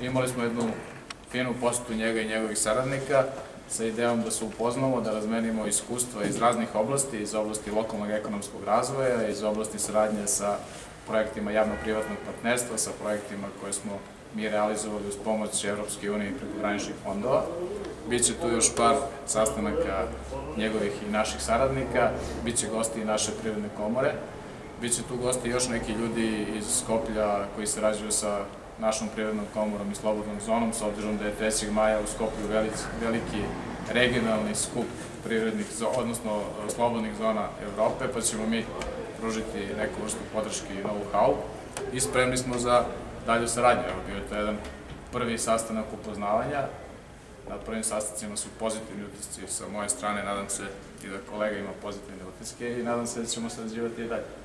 Imali smo jednu finu posetu njega i njegovih saradnika sa idejom da se upoznamo, da razmenimo iskustva iz raznih oblasti, iz oblasti lokalnog ekonomskog razvoja, iz oblasti saradnje sa projektima javno-privatnog partnerstva, sa projektima koje smo mi realizovali uz pomoć Evropske unije i prekograničnih fondova. Biće tu još par sastanaka njegovih i naših saradnika, biće gosti i naše privredne komore, biće tu gosti još neki ljudi iz Skoplja koji sarađuju sa našom privrednom komorom i slobodnom zonom, s obzirom da je 3. maja u Skoplju veliki regionalni skup privrednih, odnosno slobodnih zona Evrope, pa ćemo mi pružiti neku vrstu podrške i know-how i spremni smo za dalju saradnju. Evo, bio je to jedan prvi sastanak upoznavanja. Na prvim sastancima su pozitivni utisci sa moje strane, nadam se i da kolega ima pozitivne utiske i nadam se da ćemo sarađivati i dalje.